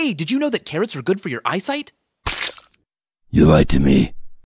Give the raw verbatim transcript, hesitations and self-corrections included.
Hey, did you know that carrots are good for your eyesight? You lied to me.